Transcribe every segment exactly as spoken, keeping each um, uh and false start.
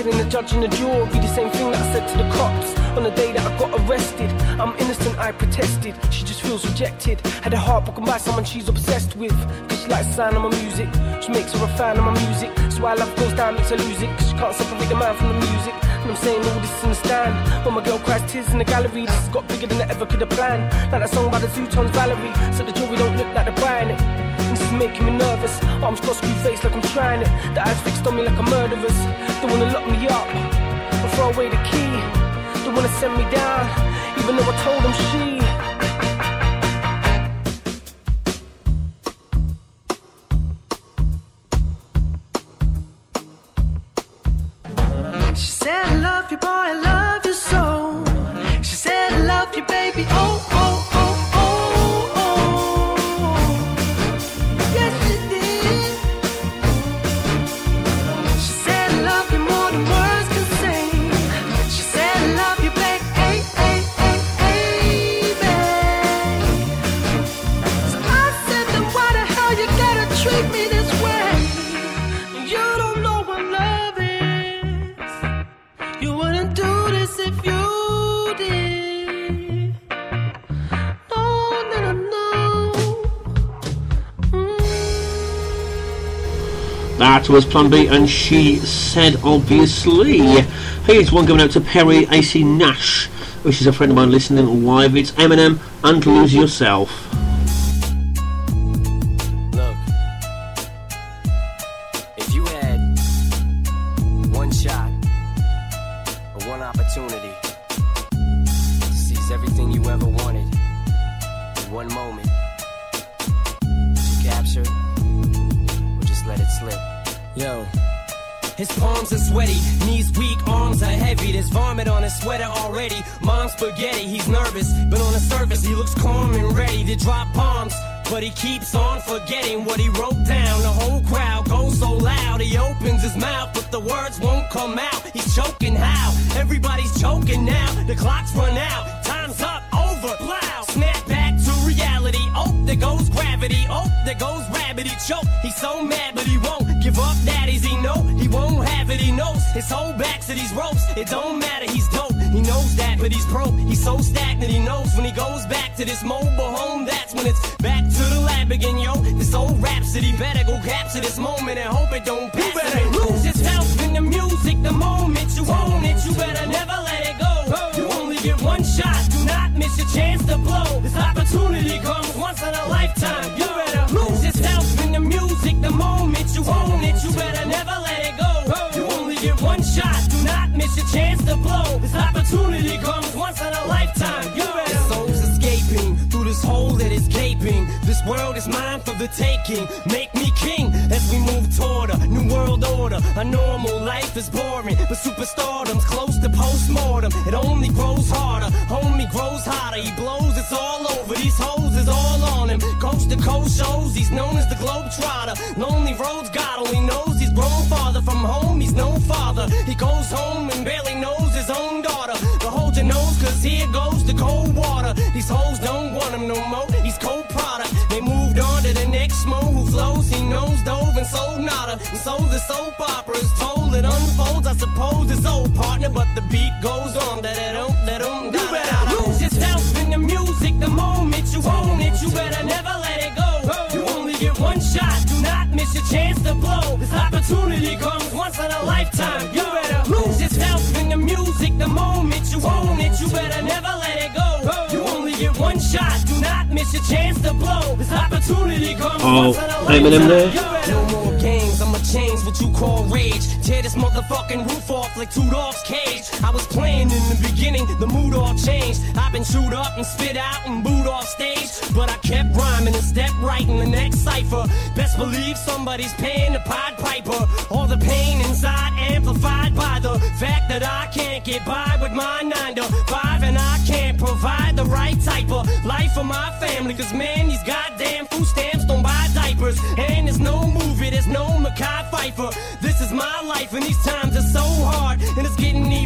telling the judge and the jury the same thing that I said to the cops on the day that I got arrested. I'm innocent, I protested. She just feels rejected. Had her heart broken by someone she's obsessed with. Cause she likes the sound of my music. She makes her a fan of my music. So why love goes down makes her lose it. Cause she can't separate the man from the music. And I'm saying all this in the stand. When my girl cries tears in the gallery, this has got bigger than I ever could have planned. Like that song by the Zootons, Valerie. So the jewelry don't look like they're buying it. And this is making me nervous. Arms crossed, screw face like I'm trying it. The eyes fixed on me like a murderer's. They wanna lock me up and throw away the key. They wanna send me down, even though I told them she. She said I love you, boy, I love you so. She said I love you, baby, oh, oh, oh, oh, oh. Yes, she did. She said I love you more than words can say. She said I love you, baby, hey, hey, hey, hey, babe. So I said, then why the hell you gotta treat me this way? You don't know what love is. You wouldn't do this if you did. No, no, no, no. Mm. That was Plan B, and She Said, obviously. Here's one going out to Perry A C Nash, which is a friend of mine listening live. It's Eminem and Lose Yourself. Look, if you had one shot or one opportunity to seize everything you ever wanted in one moment, would you capture it or just let it slip? Yo. His palms are sweaty, knees weak, arms are heavy. There's vomit on his sweater already. Mom's spaghetti, he's nervous, but on the surface he looks calm and ready to drop bombs. But he keeps on forgetting what he wrote down. The whole crowd goes so loud, he opens his mouth, but the words won't come out. He's choking how? Everybody's choking now. The clock's run out, time's up, over, plow. Snap back to reality, oh, there goes gravity. Oh, there goes rabbit, he choke. He's so mad, but he won't give up, daddies, he know. He won't have it, he knows. His whole back to these ropes, it don't matter, he's dope. He knows that, but he's broke. He's so stagnant, he knows when he goes back to this mobile home, that's when it's back to the lab again, yo. This old rhapsody, better go capture this moment and hope it don't pass. You better lose yourself in the music the moment you own it. You better never let it go. You only get one shot, do not miss your chance to blow. This opportunity comes once in a lifetime. You better lose yourself in the music the moment you own it. You better never let it go. You only get one shot, do not miss your chance to blow. This opportunity comes once in a lifetime. You better. Souls escaping through this hole that is gaping. This world is mine for the taking. Make me king as we move toward a new world order. A normal life is boring, but superstardom's close to postmortem. It only grows harder, homie grows hotter. He blows, it's all over. These hoes is all on him. Coast to coast shows, he's known as the Globetrotter. Lonely roads, God only knows he's grown farther from home. He's no father. He goes home and barely knows his own daughter. But hold your nose, cause here goes the cold water. These hoes don't want him no more. He's cold product. They moved on to the next mo who flows. He knows dove and sold nada. And so the soap opera is told. It unfolds, I suppose it's old partner, but the beat goes on. Da da dum da dum da. You better lose yourself in the music the moment you own it. You better never let it go. You only get one shot, do not miss your chance to blow. This opportunity comes once in a lifetime. You better lose yourself in the music the moment you own it. You better never let it go. You only get one shot, do not miss your chance to blow. This opportunity comes Oh, once in a lifetime. Eminem there. No more games, I'ma change what you call rage. Tear this motherfucking roof off like two dogs' cage. I was playing in the beginning, the mood all changed. I've been chewed up and spit out and booed off stage, but I kept rhyming and stepped right in the next cipher. Best believe somebody's paying the Pied Piper. All the pain inside amplified by the fact that I can't get by with my nine to five, and I can't provide the right type of life for my family. Cause man, these goddamn food stamps don't buy diapers, and there's no movie, there's no Mackay Pfeiffer. This is my life and these times are so hard, and it's getting even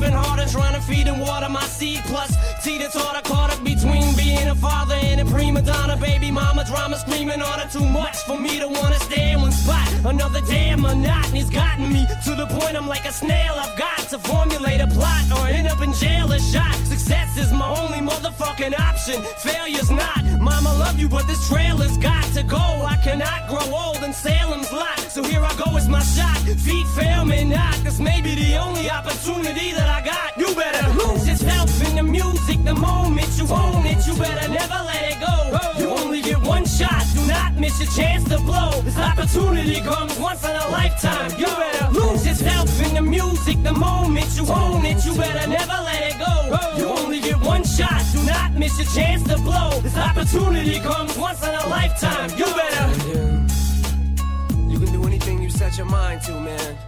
working hard and trying to feed and water my seed. Plus, teeter-totter caught up between being a father and a prima donna. Baby mama drama screaming on her too much for me to wanna stay in one spot. Another damn monotony's gotten me to the point I'm like a snail. I've got to formulate a plot or end up in jail or shot. Success is my only motherfucking option. Failure's not. Mama love you, but this trailer's got to go. I cannot grow old in Salem's lot. So here I go, it's my shot. Feet fail me not. This may be the only opportunity that I got. You better lose yourself in the music the moment you own it. You better never let it go. You only get one shot. Do not miss your chance to blow. This opportunity comes once in a lifetime. You better lose yourself in the music the moment you own it. You better never let it go. You only get one shot. Do not miss your chance to blow. This opportunity comes once in a lifetime. You better. Yeah. You can do anything you set your mind to, man.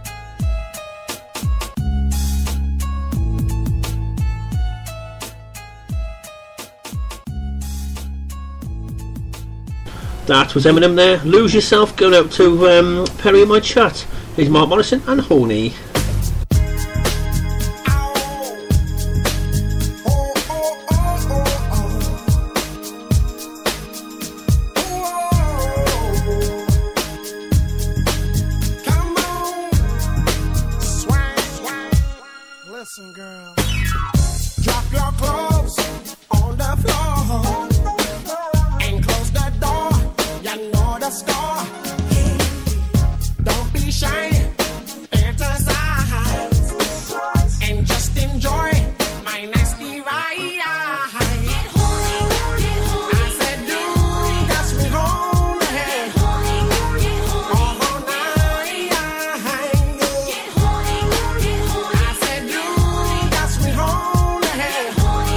That was Eminem there. Lose Yourself, going out to um, Perry in my chat. Here's Mark Morrison and Horny. Listen, girl. Drop your clothes on the floor and close the door. You know the score. Don't be shy. Enter side and just enjoy my nasty ride. I said, dude, that's me home ahead. All night. I said, dude, that's me home ahead.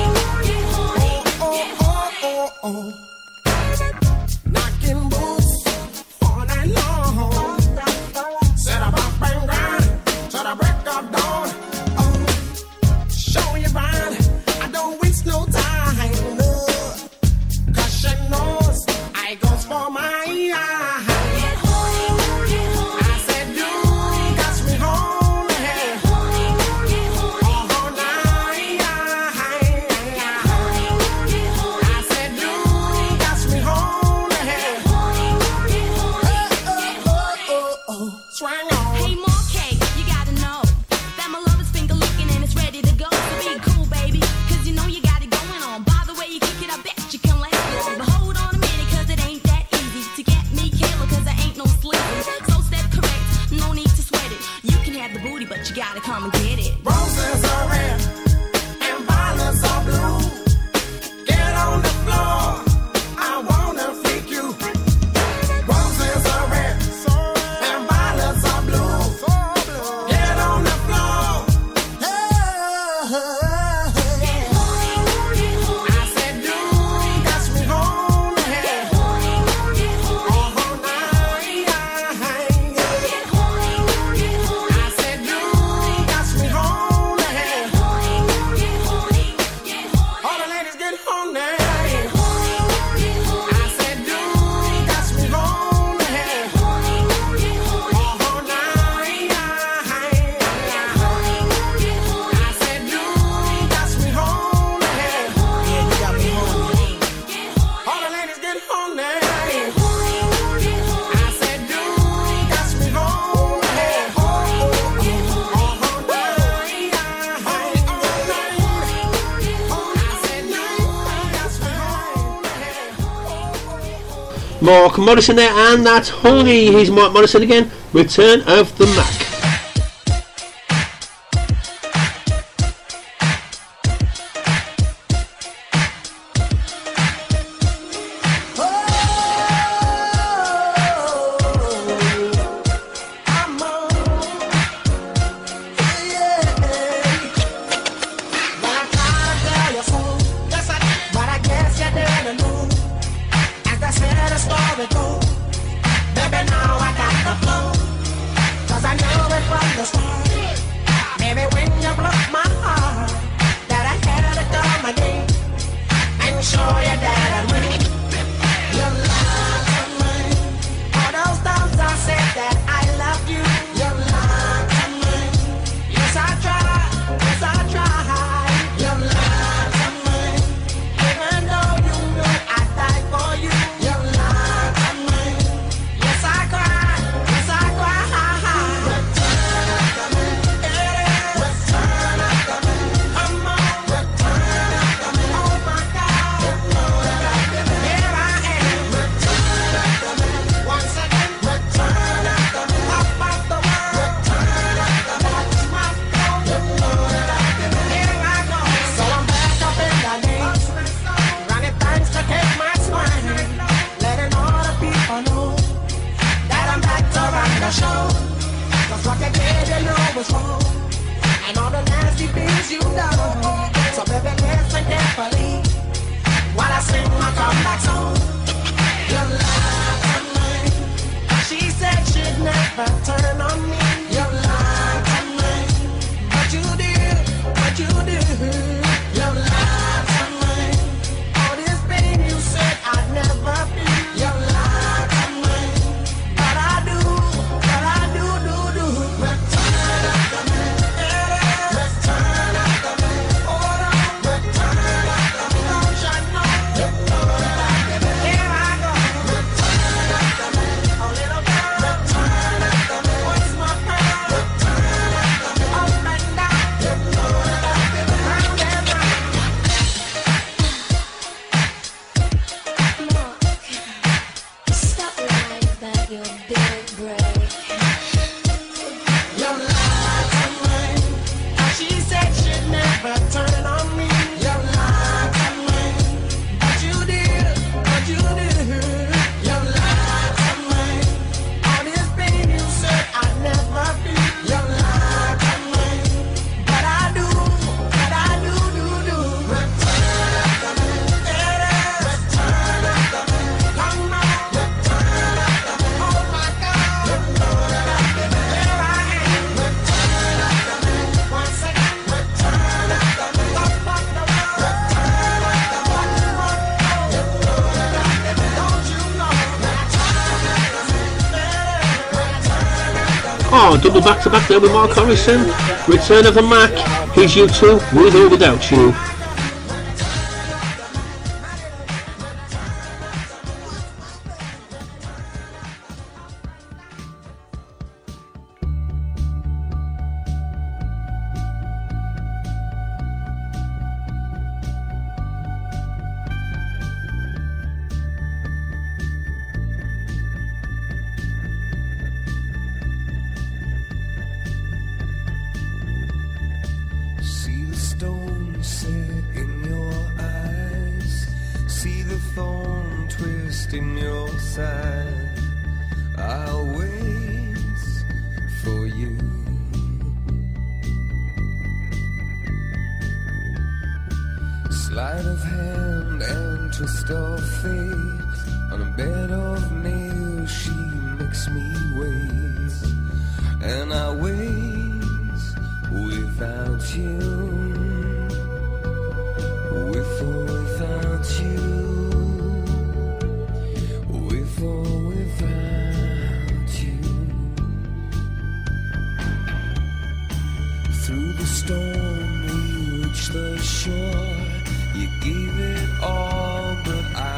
Oh, oh, oh, oh, oh. Knocking boots all night long. Set up up and grind till the break of dawn. Oh, show you around. I don't waste no time. No. Cause she knows I goes for my eye. I said, dude, got me home ahead. All night. I said, dude, got me home ahead. Oh, oh, oh, oh. Swing on. Hey, Marquet, you gotta know that my love is finger looking and it's ready to go. So be cool, baby, cause you know you got it going on. By the way you kick it, I bet you can last long. But hold on a minute, cause it ain't that easy to get me killer, cause I ain't no sleepy. So step correct, no need to sweat it. You can have the booty, but you gotta come and get it. Roses are red and violets are blue. Get on the floor, I wanna freak you. Roses are red and violets are blue. Get on the floor. I said, dude, got me home ahead. All night. I said, dude, got me home ahead. All the ladies get home now. I said, dude, got me home ahead. All night. I said, dude, got me home ahead. Yeah, you got me home. All the ladies get home now. I said, dude, got me home ahead. All night. I said, dude, got me home ahead. Mark Morrison there, and that's Horny. Here's Mark Morrison again. Return of the Mac. But I guess you didn't know. As I said, a story goes. Baby, now I got the flow. Cause I know Oh, double back to back there with Mark Harrison. Return of the Mac. Here's U two, With or Without You. Sleight of hand and twist of fate. On a bed of nails she makes me wait. And I wait without you. With or without you. With or without you. Through the storm we reach the shore. You gave it all, but I